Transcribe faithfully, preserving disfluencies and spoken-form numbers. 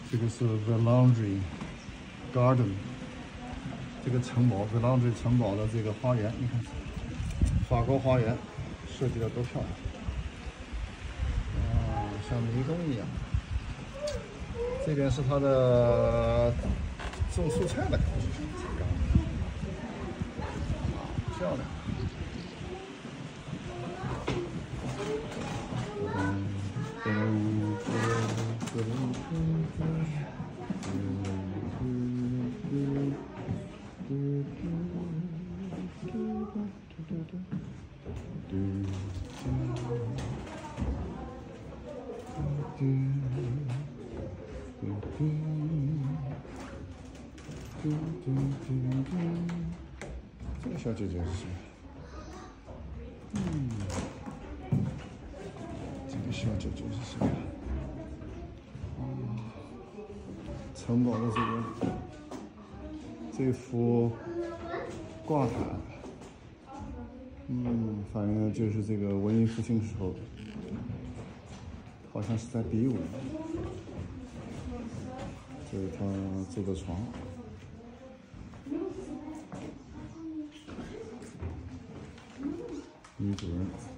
这个是 The Laundry Garden， 这个城堡 The Laundry 城堡的这个花园，你看，法国花园设计的多漂亮！啊，像迷宫一样。这边是它的种蔬菜的感觉，漂亮。 这个小姐姐是谁？嗯，这个小姐姐是谁？啊，城堡的这个这幅挂毯，嗯，反映的就是这个文艺复兴时候，好像是在比武。这是他坐的床。 女主人。